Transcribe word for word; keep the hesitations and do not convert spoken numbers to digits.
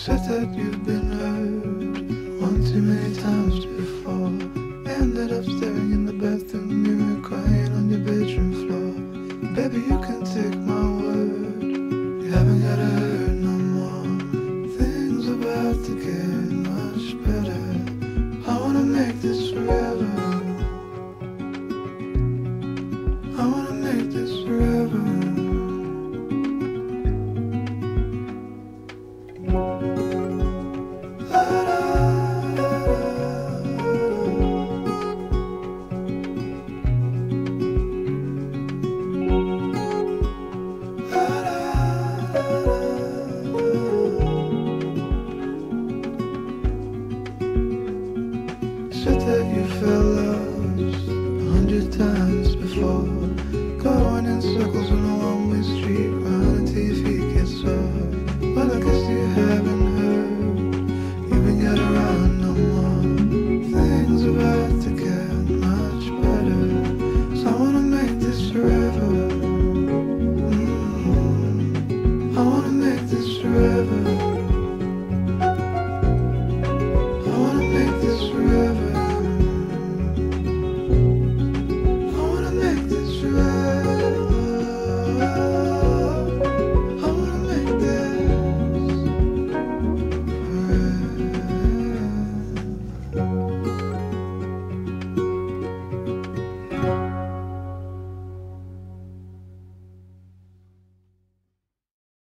Said that you've been hurt one too many times before. Ended up staring in the bathroom mirror, crying on your bedroom floor. Baby, you can take my